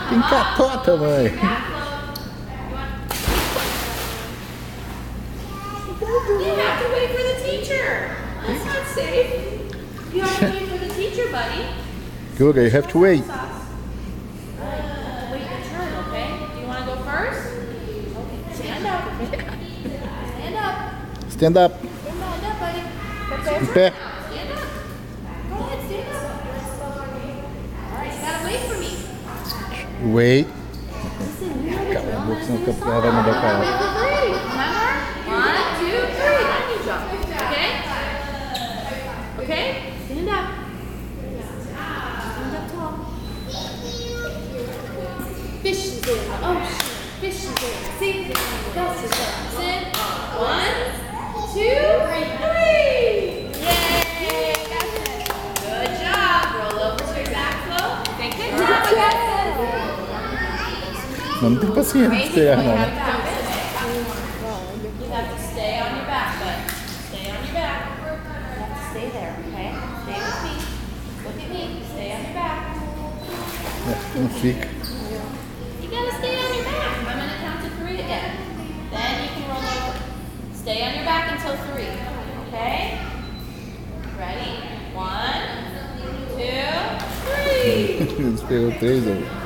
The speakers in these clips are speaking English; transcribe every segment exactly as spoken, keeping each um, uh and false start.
Tem catota, mãe. You have to wait for the teacher. That's not safe. You have to wait for the teacher, buddy. Guga, you have to wait. Uh, wait your turn, okay? Do you want to go first? Okay, stand up. Stand up. Stand up. Stand up, buddy. Em pé. Stand up. Go ahead, stand up. All right, you gotta wait for me. Wait. Listen, you know Cala a boca, senão the o ela vai mandar pra ela. Remember? One, two, three. Then you jump. Okay? Okay? Stand up. Stand up tall. Fish is in the ocean. Fish is in the sea. That's the sin. One, two, three. Yay! That's it. Good job. Roll over to your back flow. Say good job. Não, não tem paciência de estrear, não. You have to stay on your back, bud. Stay on your back. You have to stay there, okay? Stay with me. Look at me. Stay on your back. É, não fica. You gotta stay on your back. I'm gonna count to three again. Then you can roll over. Stay on your back until three. Okay? Ready? One, two, three. Esperou três, ó.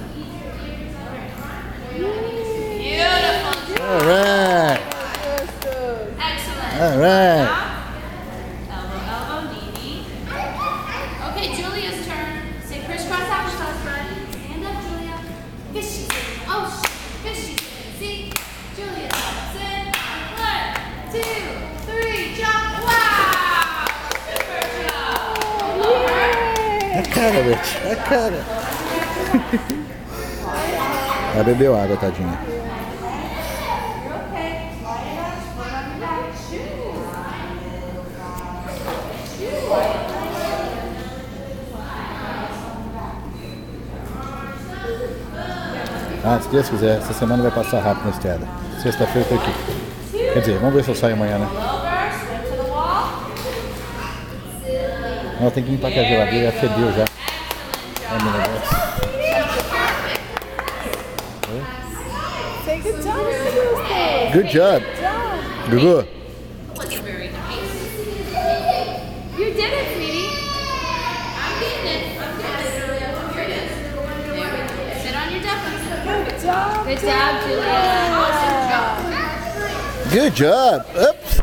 Beautiful. Alright. Excellent. Alright. Elbow, elbow, knee, knee. Okay, Julia's turn. Say crisscross applesauce, bud. Stand up, Julia. Fishes in the ocean. Fishes in the sea. Julia jumps in. One, two, three, jump. Wow! Super job. Over. A cara, Beth. A cara. Ela bebeu água, tadinha. Ah, se Deus quiser, essa semana vai passar rápido na estrada. Sexta-feira eu tô aqui. Quer dizer, vamos ver se eu saio amanhã, né? Ela tem que limpar aqui a geladeira, já fedeu já. É meu negócio. Say good job, Augusto. Good job. Gugu. Wasn't very nice. You did it, sweetie. I'm getting it. I'm getting it, Julia. Here it is. There we go. Sit on your duck. Good job. Good job, Julia. Awesome job. Good job. Oops.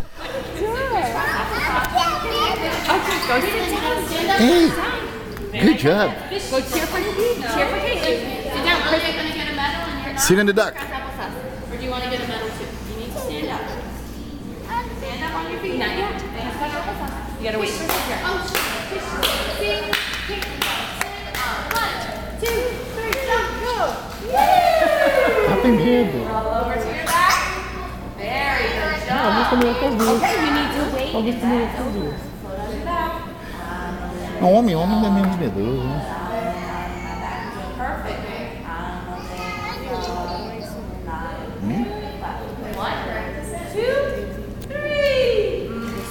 Okay, go sit down. Stand up. Hey. Good job. Go cheer for cheer for Kate. Sit down. Chris, you're gonna get a medal and you're Sit in the duck. Or do you want to get a medal too? You need to stand up. Stand up on your feet. Not yet. You gotta wait for the teacher. Oh, see? One, two, three, jump, go. Ela tem medo. Roll over to your back. Very good job. Okay, you need to wait. Alguém tem medo de Deus. Float on your back. Um homem, homem ainda é menos medoso, né? Perfect. One, two, three.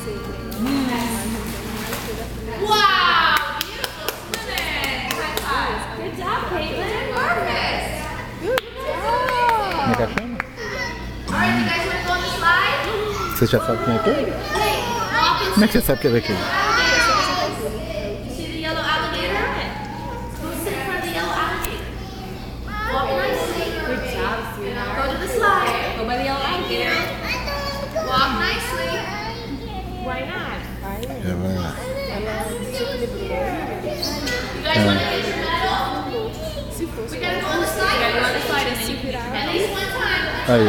Wow! Beautiful swimming. High five. Good job, Caitlin. Perfect. Good job. Como é que ela chama? All right, you guys want to go on the slide? Você já sabe quem é aquele? Hey, walk and Como é que você sabe quem é aquele? You see the yellow alligator? Go sit in front of the yellow alligator. Walk nicely. Good job, sweetheart. Go to the slide. Go by the yellow alligator. Walk nicely. Why not? É, vai lá. You guys want to get your medal? We gotta go on the slide. We gotta go on the slide and then you can at least one time. Aí.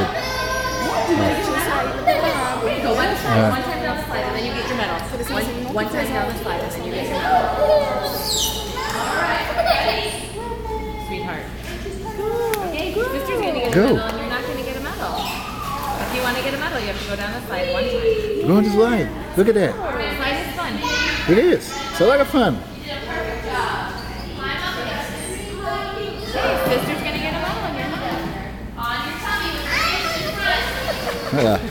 Go by the slide. Yeah. One time down the slide and then you get your medal. One, one time down the slide and then you get your medal. All right, ready? Sweetheart. Okay, sister's gonna get a Go. medal and you're not gonna get a medal. If you want to get a medal, you have to go down the slide one time. Go on the slide. Look at that. The slide is fun. It is. It's a lot of fun. Okay, sister's gonna get a medal and you're not. On your tummy with your hands in front. Olha lá.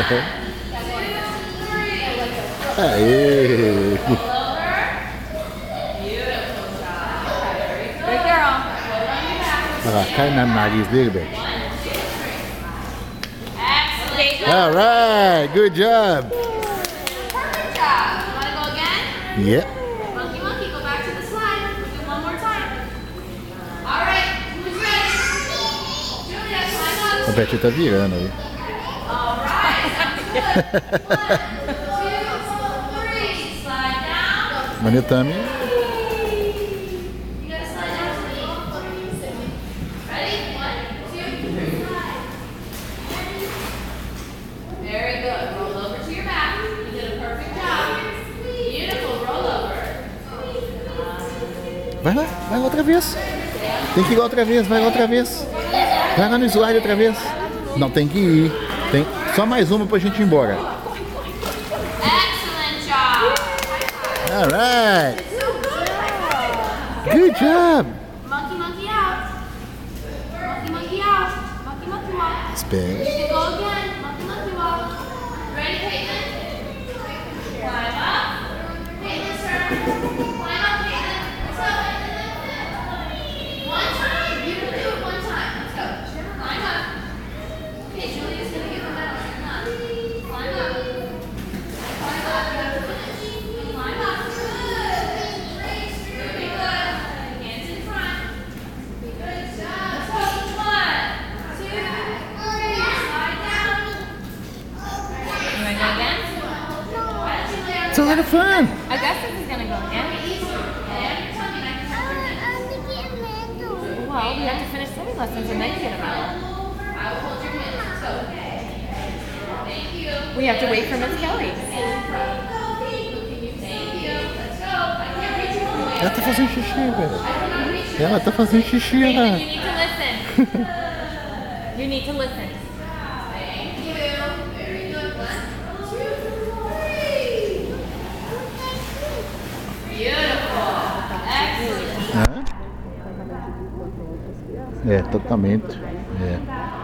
Aê. Roll over. Beautiful job. Good girl. Roll on your back. lá, cai na nariz dele, Beth. Excellent. Alright, good job. Perfect job. You want to go again? Yep. Monkey, monkey, go back to the slide. Do one more time. All right, who's ready? Julia, climb A up. Beth tá virando aí. All right, sounds good. One, two, three. Slide down. Manetami. You gotta slide down to me. Ready? One, two, three. Very good. Roll over to your back. You did a perfect job. Beautiful. Roll over. Vai lá, vai lá outra vez. Tem que ir lá outra vez, vai lá outra vez. Vai lá no slide outra vez. Não, tem que ir. Tem só mais uma pra gente ir embora. Excellent job. Alright. Good job. Monkey, monkey out. Monkey, monkey out. Monkey, monkey walk. Espera. You can go again. Monkey, monkey walk. Ready, Caitlin? Climb up. Caitlin's turn. Climb up, Caitlin. Let's go. One time. You can do it one time. Let's go. Climb up. Okay, Julia's gonna give a medal. Come on. Climb up. Climb up. You have to finish. Climb up. Very good. Hands in front. Good job. Let's go. One, two, three. Slide down. You wanna go again? It's a lot of fun. Augustus is gonna go again. Well, we have to finish swimming lessons and then you get a medal. I will hold your hand. So, thank you. We have to wait for Miss Kelly. Thank you. Let's go. I can't reach you all the way. Ela tá fazendo xixi, velho. I don't know reach you. Ela tá fazendo xixi, Caitlin, né? you need to listen. You need to listen. Thank you. Very good. One, two, three. Beautiful. Excellent. Hã? É, totalmente. É.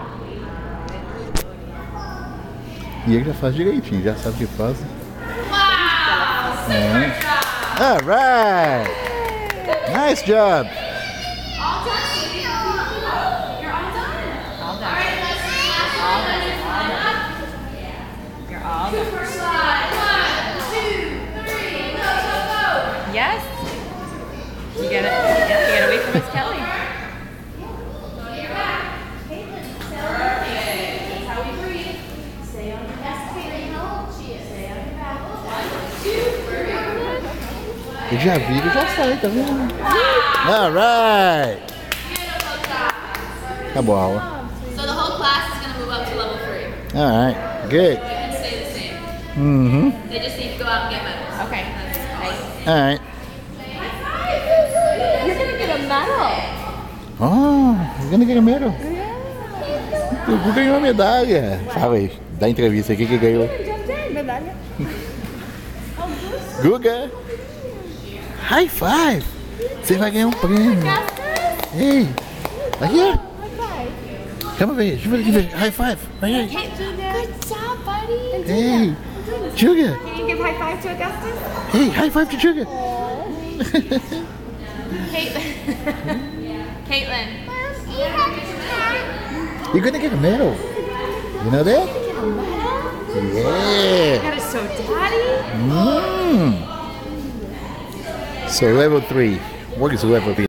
E ele já faz direitinho, já sabe o que faz. Wow. Super job. Alright! Nice job! All done, sweetie. You're all done. All done. All right, let's last one. Let's climb up. You're all done. Super slide. One, two, three. Go, go, go. Yes. You get it. Yeah, you gotta wait for Miss Kelly. Go to your back. Caitlin, perfect. That's how we breathe. Stay on your back. Caitlin, how old she is? Stay on your back. One, two, three. Ele já vira e já sai, tá vendo? Alright! Beautiful job. Acabou a aula. So the whole class is going to move up to level three. Alright, good. You can stay the same. Mm-hmm. They just need to go out and get medals. Okay. Nice. Alright. You're gonna get a medal. Oh, you're gonna get a medal. O Gugu ganhou a medalha. Fala aí, dá entrevista aqui que ganhou. Medalha. Guga! High five! Você vai ganhar um prêmio. Ei! Aqui, ó. Calma aí, deixa eu ver aqui. High five! Vai aí. Good job, buddy. Ei! Julia! Can you give high five to Augustus? Hey, high five to Julia! Caitlin. Caitlin. You're gonna get a medal. You know that? Yeah! That is so daddy. Mm. So level three. What is level three?